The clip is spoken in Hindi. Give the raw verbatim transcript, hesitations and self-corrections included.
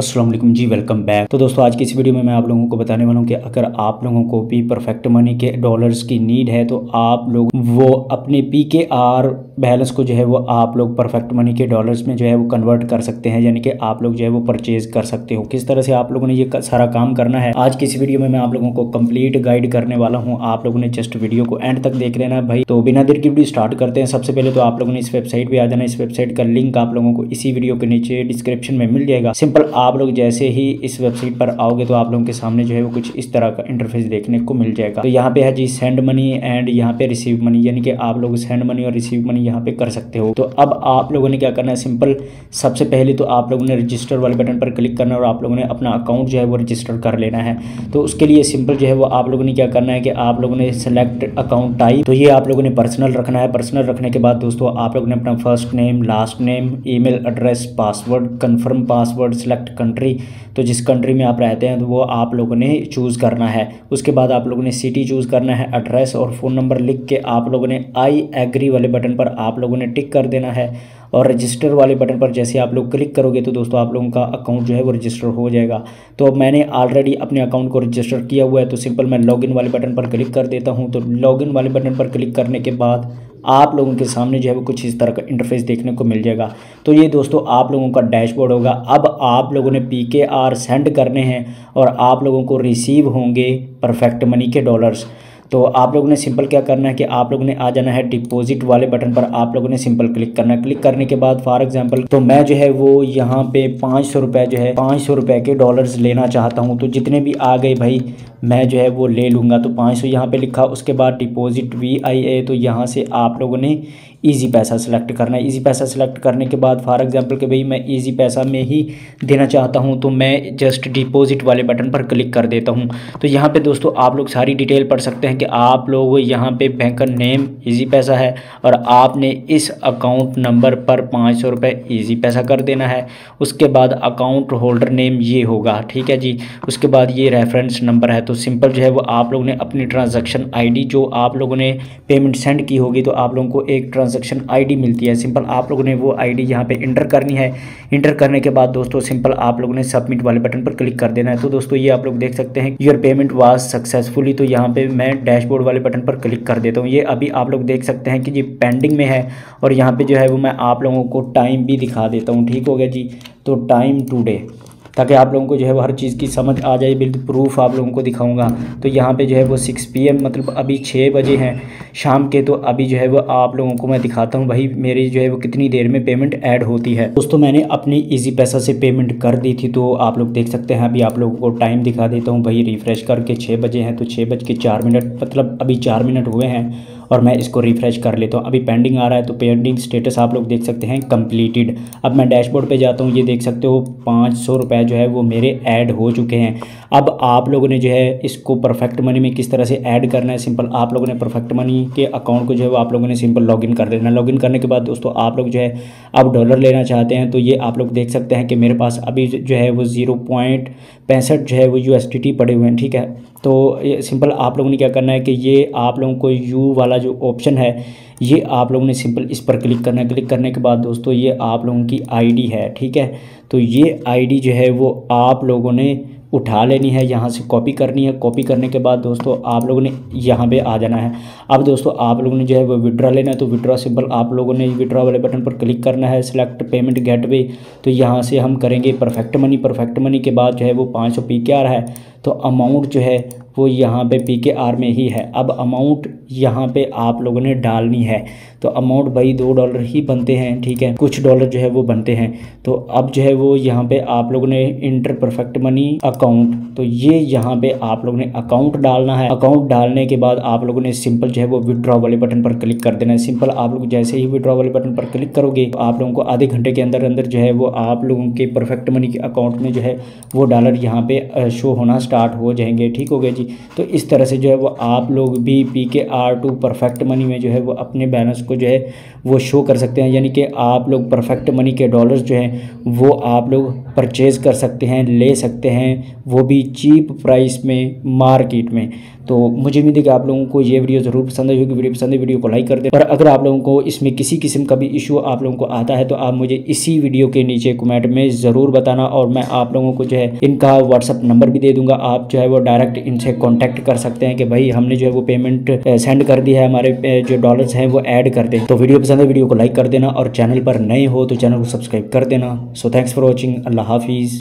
अस्सलाम वालेकुम जी, वेलकम बैक। तो दोस्तों आज की इस वीडियो में मैं आप लोगों को बताने वाला हूं कि अगर आप लोगों को भी परफेक्ट मनी के डॉलर्स की नीड है तो आप लोग वो अपने पी के आर बैलेंस को जो है वो आप लोग परफेक्ट मनी के डॉलर्स में जो है वो कन्वर्ट कर सकते हैं, यानी कि आप लोग जो है वो परचेज कर सकते हो। किस तरह से आप लोगों ने ये सारा काम करना है आज की इस वीडियो में मैं आप लोगों को कंप्लीट गाइड करने वाला हूँ। आप लोगों ने जस्ट वीडियो को एंड तक देख लेना भाई। तो बिना देर की वीडियो स्टार्ट करते हैं। सबसे पहले तो आप लोगों ने इस वेबसाइट पे आ जाना। इस वेबसाइट का लिंक आप लोगों को इसी वीडियो के नीचे डिस्क्रिप्शन में मिल जाएगा। सिंपल आप लोग जैसे ही इस वेबसाइट पर आओगे तो आप लोगों के सामने जो है वो कुछ इस तरह का इंटरफेस देखने को मिल जाएगा। तो यहाँ पे है जी सेंड मनी एंड यहाँ पे रिसीव मनी, यानी कि आप लोग सेंड मनी और रिसीव मनी यहाँ पे कर सकते हो। तो अब आप लोगों ने क्या करना है, सिंपल सबसे पहले तो आप लोगों ने रजिस्टर वाले बटन पर क्लिक करना है और आप लोगों ने अपना अकाउंट जो है वो रजिस्टर कर लेना है। तो उसके लिए सिंपल जो है वो आप लोगों ने क्या करना है कि आप लोगों ने सेलेक्ट अकाउंट टाइप, तो ये आप लोगों ने पर्सनल रखना है। पर्सनल रखने के बाद दोस्तों आप लोगों ने अपना first name, last name, email address, password, confirm password, select country, तो जिस कंट्री में आप रहते हैं तो वो आप लोगों ने चूज़ करना है। उसके बाद आप लोगों ने सिटी चूज़ करना है, एड्रेस और फ़ोन नंबर लिख के आप लोगों ने आई एग्री वाले बटन पर आप लोगों ने टिक कर देना है। और रजिस्टर वाले बटन पर जैसे आप लोग क्लिक करोगे तो दोस्तों आप लोगों का अकाउंट जो है वो रजिस्टर हो जाएगा। तो अब मैंने ऑलरेडी अपने अकाउंट को रजिस्टर किया हुआ है, तो सिंपल मैं लॉगिन वाले बटन पर क्लिक कर देता हूँ। तो लॉगिन वाले बटन पर क्लिक करने के बाद आप लोगों के सामने जो है वो कुछ इस तरह का इंटरफेस देखने को मिल जाएगा। तो ये दोस्तों आप लोगों का डैशबोर्ड होगा। अब आप लोगों ने पी के आर सेंड करने हैं और आप लोगों को रिसीव होंगे परफेक्ट मनी के डॉलर्स। तो आप लोगों ने सिंपल क्या करना है कि आप लोगों ने आ जाना है डिपॉजिट वाले बटन पर, आप लोगों ने सिंपल क्लिक करना है। क्लिक करने के बाद फॉर एग्जांपल तो मैं जो है वो यहाँ पे पाँच सौ रुपये जो है पाँच सौ रुपये के डॉलर्स लेना चाहता हूँ। तो जितने भी आ गए भाई मैं जो है वो ले लूँगा। तो पाँच सौ यहाँ पे लिखा। उसके बाद डिपॉजिट वी आई ए, तो यहाँ से आप लोगों ने ईजी पैसा सेलेक्ट करना है। ईजी पैसा सेलेक्ट करने के बाद फॉर एग्जांपल कि भाई मैं ईजी पैसा में ही देना चाहता हूं, तो मैं जस्ट डिपॉजिट वाले बटन पर क्लिक कर देता हूं। तो यहाँ पे दोस्तों आप लोग सारी डिटेल पढ़ सकते हैं कि आप लोग यहाँ पे बैंक का नेम ईजी पैसा है और आपने इस अकाउंट नंबर पर पाँच सौ रुपये ईजी पैसा कर देना है। उसके बाद अकाउंट होल्डर नेम ये होगा, ठीक है जी। उसके बाद ये रेफरेंस नंबर है। तो सिंपल जो है वो आप लोगों ने अपनी ट्रांजैक्शन आईडी जो आप लोगों ने पेमेंट सेंड की होगी तो आप लोगों को एक ट्रांजैक्शन आईडी मिलती है। सिंपल आप लोगों ने वो आईडी यहाँ पे इंटर करनी है। इंटर करने के बाद दोस्तों सिंपल आप लोगों ने सबमिट वाले बटन पर क्लिक कर देना है। तो दोस्तों ये आप लोग देख सकते हैं योर पेमेंट वाज सक्सेसफुली। तो यहाँ पे मैं डैशबोर्ड वाले बटन पर क्लिक कर देता हूँ। ये अभी आप लोग देख सकते हैं कि ये पेंडिंग में है और यहाँ पे जो है वो मैं आप लोगों को टाइम भी दिखा देता हूँ। ठीक हो गया जी। तो टाइम टूडे, ताकि आप लोगों को जो है वो हर चीज़ की समझ आ जाए। बिल्कुल प्रूफ आप लोगों को दिखाऊंगा। तो यहाँ पे जो है वो सिक्स पी एम मतलब अभी छः बजे हैं शाम के। तो अभी जो है वो आप लोगों को मैं दिखाता हूँ भाई मेरी जो है वो कितनी देर में पेमेंट ऐड होती है। दोस्तों मैंने अपनी इजी पैसा से पेमेंट कर दी थी, तो आप लोग देख सकते हैं। अभी आप लोगों को टाइम दिखा देता हूँ भाई। रिफ़्रेश करके छः बजे हैं तो छः बज के चार मिनट मतलब अभी चार मिनट हुए हैं और मैं इसको रिफ़्रेश कर लेता हूँ। अभी पेंडिंग आ रहा है तो पेंडिंग स्टेटस आप लोग देख सकते हैं कंप्लीटेड। अब मैं डैशबोर्ड पे जाता हूँ। ये देख सकते हो पाँच सौ रुपये जो है वो मेरे ऐड हो चुके हैं। अब आप लोगों ने जो है इसको परफेक्ट मनी में किस तरह से ऐड करना है, सिंपल आप लोगों ने परफेक्ट मनी के अकाउंट को जो है वो आप लोगों ने सिंपल लॉगिन कर देना। लॉगिन करने के बाद दोस्तों आप लोग जो है अब डॉलर लेना चाहते हैं तो ये आप लोग देख सकते हैं कि मेरे पास अभी जो है वो ज़ीरो पॉइंट पैंसठ जो है वो यू एस टी टी पड़े हुए हैं। ठीक है। तो ये सिंपल आप लोगों ने क्या करना है कि ये आप लोगों को यू वाला जो ऑप्शन है ये आप लोगों ने सिंपल इस पर क्लिक करना है। क्लिक करने के बाद दोस्तों ये आप लोगों की आईडी है। ठीक है। तो ये आईडी जो है वो आप लोगों ने उठा लेनी है, यहाँ से कॉपी करनी है। कॉपी करने के बाद दोस्तों आप लोगों ने यहाँ पे आ जाना है। अब दोस्तों आप लोगों ने जो है वो विड्रॉ लेना है। तो विड्रॉ सिंपल आप लोगों ने विड्रॉ वाले बटन पर क्लिक करना है। सिलेक्ट पेमेंट गेटवे, तो यहाँ से हम करेंगे परफेक्ट मनी। परफेक्ट मनी के बाद जो है वो पाँच सौ पी के आर है। तो अमाउंट जो है वो यहाँ पे पी के आर में ही है। अब अमाउंट यहाँ पे आप लोगों ने डालनी है। तो अमाउंट भाई दो डॉलर ही बनते हैं। ठीक है। कुछ डॉलर जो है वो बनते हैं। तो अब जो है वो यहाँ पे आप लोगों ने इंटर परफेक्ट मनी अकाउंट, तो ये यहाँ पे आप लोगों ने अकाउंट डालना है। अकाउंट डालने के बाद आप लोगों ने सिंपल जो है वो विड्रॉ वाले बटन पर क्लिक कर देना है। सिंपल आप लोग जैसे ही विड्रॉ वाले बटन पर क्लिक करोगे तो आप लोगों को आधे घंटे के अंदर अंदर जो है वो आप लोगों के परफेक्ट मनी के अकाउंट में जो है वो डॉलर यहाँ पे शो होना स्टार्ट हो जाएंगे। ठीक हो गया जी। तो इस तरह से जो है वो आप लोग भी पी के आर टू परफेक्ट मनी में जो है वो अपने बैलेंस को जो है वो शो कर सकते हैं, यानी कि आप लोग परफेक्ट मनी के डॉलर्स जो हैं वो आप लोग परचेज़ कर सकते हैं, ले सकते हैं, वो भी चीप प्राइस में मार्केट में। तो मुझे उम्मीद है कि आप लोगों को ये वीडियो जरूर पसंद आई होगी। वीडियो पसंद है वीडियो को लाइक कर दें, और अगर आप लोगों को इसमें किसी किस्म का भी इशू आप लोगों को आता है तो आप मुझे इसी वीडियो के नीचे कमेंट में ज़रूर बताना, और मैं आप लोगों को जो है इनका व्हाट्सअप नंबर भी दे दूंगा। आप जो है वो डायरेक्ट इनसे कॉन्टैक्ट कर सकते हैं कि भाई हमने जो है वो पेमेंट सेंड कर दी है, हमारे जो डॉलर्स हैं वो ऐड कर दें। तो वीडियो पसंद है वीडियो को लाइक कर देना, और चैनल पर नए हो तो चैनल को सब्सक्राइब कर देना। So thanks for watching. अल्लाह हाफिज़।